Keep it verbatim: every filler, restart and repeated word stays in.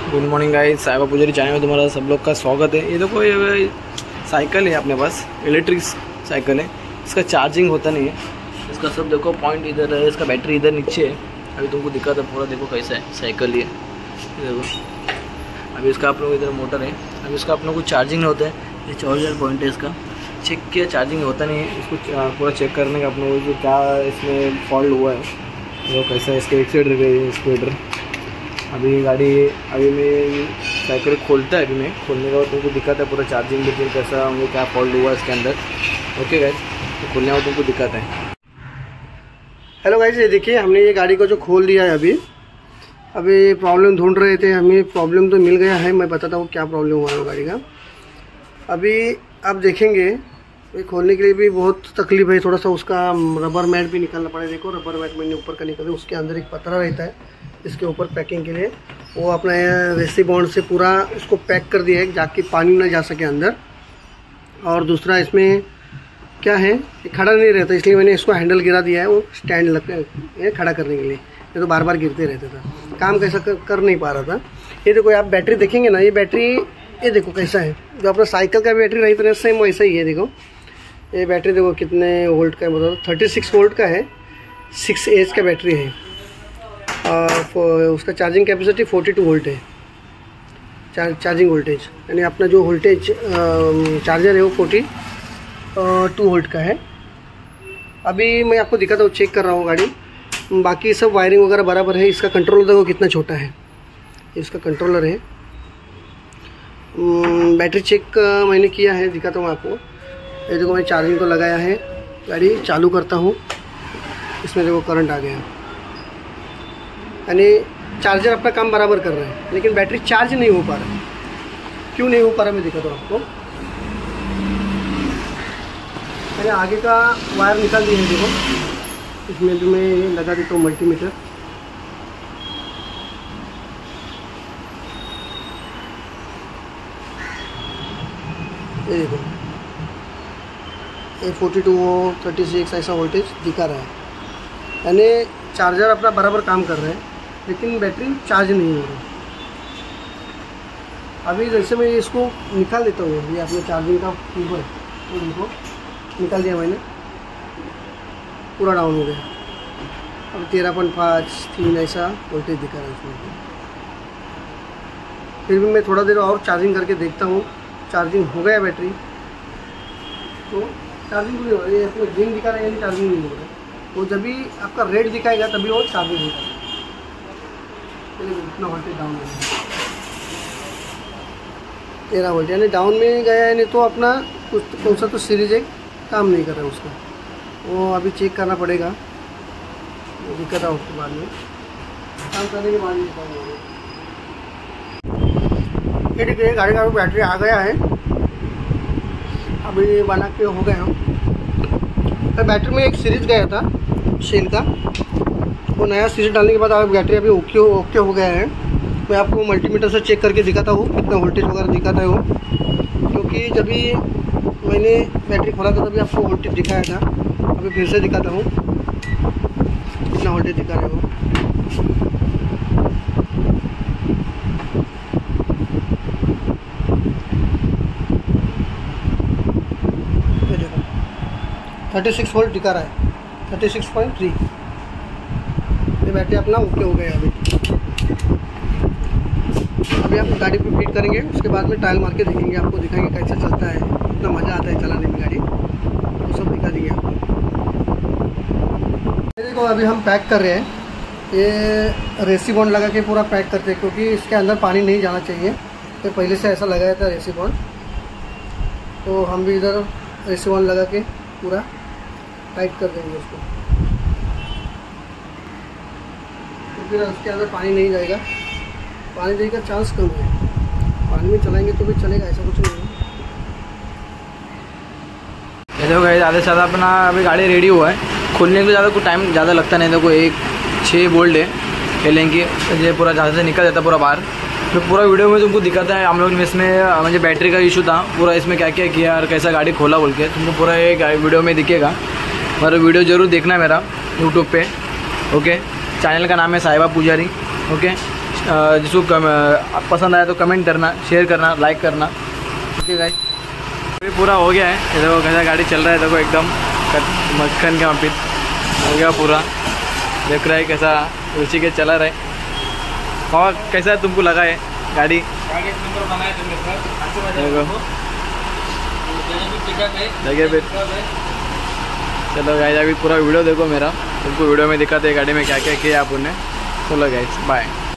Good morning guys, साहिबा पुजारी channel में तुम्हारा सब लोग का स्वागत है। ये देखो ये साइकिल है अपने पास, इलेक्ट्रिक साइकिल है। इसका चार्जिंग होता नहीं है। इसका सब देखो पॉइंट इधर है, इसका बैटरी इधर नीचे है। अभी तुमको दिखा था पूरा, देखो कैसा है साइकिल ये देखो। अभी इसका आप लोग इधर मोटर है। अभी इसका आप लोग को चार्जिंग होता है। ये चार्जर पॉइंट है इसका। चेक किया, चार्जिंग होता नहीं है। इसको पूरा चेक करने का अपने को क्या इसमें फॉल्ट हुआ है, वो कैसा है। इसके एक साइड रह स्कूटर। अभी गाड़ी अभी मैं साइकिल खोलता है। अभी मैं खोलने के बाद तुमको दिखाता है पूरा चार्जिंग बिल्कुल कैसा होंगे, क्या फॉल्ट हुआ इसके अंदर। ओके गाइस, तो खोलने में तुमको दिखाता है। हेलो गाइस, ये देखिए हमने ये गाड़ी को जो खोल दिया है। अभी अभी प्रॉब्लम ढूंढ रहे थे, हमें प्रॉब्लम तो मिल गया है। मैं बताता हूँ क्या प्रॉब्लम हुआ है गाड़ी का। अभी आप देखेंगे ये खोलने के लिए भी बहुत तकलीफ है। थोड़ा सा उसका रबर मैट भी निकालना पड़ेगा। देखो रबर मैट मैंने ऊपर का निकाला, उसके अंदर एक पतरा रहता है इसके ऊपर पैकिंग के लिए। वो अपना रेसी बॉन्ड से पूरा उसको पैक कर दिया है जाके पानी ना जा सके अंदर। और दूसरा इसमें क्या है, ये खड़ा नहीं रहता, इसलिए मैंने इसको हैंडल गिरा दिया है। वो स्टैंड लग ये खड़ा करने के लिए, ये तो बार बार गिरते रहता था, काम कैसा कर, कर नहीं पा रहा था। ये देखो आप बैटरी देखेंगे ना, ये बैटरी ये देखो कैसा है। जो अपना साइकिल का बैटरी रहता है सेम वैसा ही है। देखो ये बैटरी देखो कितने वोल्ट का है, मतलब थर्टी सिक्स वोल्ट का है। सिक्स एज का बैटरी है। और उसका charging capacity forty two volt है। चार, चार्जिंग वोल्टेज यानी अपना जो वोल्टेज चार्जर है वो फोर्टी टू वोल्ट का है। अभी मैं आपको दिखाता हूँ, चेक कर रहा हूँ गाड़ी। बाकी सब वायरिंग वगैरह बराबर है। इसका कंट्रोलर देखो कितना छोटा है, इसका कंट्रोलर है। बैटरी चेक मैंने किया है, दिखाता हूँ आपको। ये देखो मैं चार्जिंग को लगाया है, गाड़ी चालू करता हूँ, इसमें देखो करंट आ गया। यानी चार्जर अपना काम बराबर कर रहा है, लेकिन बैटरी चार्ज नहीं हो पा रहा है। क्यों नहीं हो पा रहा मैं दिखाता हूँ आपको। मैंने आगे का वायर निकाल दिया है। देखो इसमें जो मैं ये लगा देता हूँ मल्टीमीटर। ये देखो ये फोर्टी टू थर्टी सिक्स ऐसा वोल्टेज दिखा रहा है। यानी चार्जर अपना बराबर काम कर रहा है, लेकिन बैटरी चार्ज नहीं हो रही। अभी जैसे मैं इसको निकाल देता हूँ, ये अपने चार्जिंग का केबल तो देखो निकाल दिया मैंने, पूरा डाउन हो गया। अब तेरह पॉइंट पाँच तीन ऐसा वोल्टेज दिखा रहा है इसमें। फिर भी मैं थोड़ा देर और चार्जिंग करके देखता हूँ, चार्जिंग हो गया बैटरी तो चार्जिंग नहीं हो रही है। अपने ग्रीन दिखा रहा है यानी चार्जिंग नहीं हो रहा है। तो जब भी आपका रेड दिखाएगा तभी वो चार्जिंग होगा। इतना वोल्टेज डाउन है, तेरह वोल्ट यानी डाउन में गया है। नहीं तो अपना कुछ कौन सा तो सीरीज एक काम नहीं कर रहा है उसका, वो अभी चेक करना पड़ेगा। दिक्कत है उसके बाद में काम करने के बाद ही दिखाऊंगा। ये देखिए गाड़ी का बैटरी आ गया है, अभी बना के हो गया हूँ। बैटरी में एक सीरीज गया था सेल का, वो नया सीरीज डालने के बाद आप बैटरी अभी ओके ओके हो गया है। मैं आपको मल्टीमीटर से चेक करके दिखाता हूँ कितना वोल्टेज वगैरह दिखाता है वो, क्योंकि जब भी मैंने बैटरी खोला था तभी आपको वोल्टेज दिखाया था। अभी फिर से दिखाता हूँ कितना वोल्टेज दिखा रहा है वो। थर्टी सिक्स वोल्ट दिखा रहा है, थर्टी सिक्स पॉइंट थ्री। ये बैटरी अपना ओके हो गया। अभी अभी आप गाड़ी पे फिट करेंगे, उसके बाद में टायल मार के देखेंगे, आपको दिखाएंगे कैसा चलता है, कितना मज़ा आता है चलाने में गाड़ी, वो सब दिखा देंगे आपको। देखो अभी हम पैक कर रहे हैं, ये रेसी बॉन्ड लगा के पूरा पैक करते हैं, क्योंकि इसके अंदर पानी नहीं जाना चाहिए। तो पहले से ऐसा लगाया था रेसी बॉन्ड, तो हम भी इधर रेसी बॉन्ड लगा के पूरा टाइट कर देंगे उसको, तो फिर उसके अंदर पानी नहीं जाएगा। पानी देने का चांस कम है, पानी में चलाएंगे तो भी चलेगा, ऐसा कुछ नहीं है। ये देखो गाइस, ज़्यादा से ज़्यादा अपना अभी गाड़ी रेडी हुआ है। खोलने के टाइम टाइम ज़्यादा लगता नहीं। देखो एक छः बोल्ट है खेलेंगे, ये पूरा जहाँ से निकल जाता पूरा बाहर। तो पूरा वीडियो में तुमको दिखाता है। हम लोग ने इसमें मुझे बैटरी का इशू था पूरा, इसमें क्या क्या किया और कैसा गाड़ी खोला बोल के तुमको पूरा एक वीडियो में दिखेगा। और वीडियो ज़रूर देखना मेरा यूट्यूब पे। ओके, चैनल का नाम है साहिबा पुजारी। ओके, जिसको कम पसंद आया तो कमेंट करना, शेयर करना, लाइक करना। ठीक है गाइस, अभी पूरा हो गया है। ये देखो कैसा गाड़ी चल रहा है, देखो एकदम मक्खन का पिट हो गया पूरा। देख रहा है कैसा ऋषिकेश चला रहा है। और कैसा तुमको लगा है गाड़ी? देखिए फिर चलो गाइस, अभी पूरा वीडियो देखो मेरा, तुमको वीडियो में दिखाते हैं गाड़ी में क्या क्या किया आपने। चलो गाइस बाय।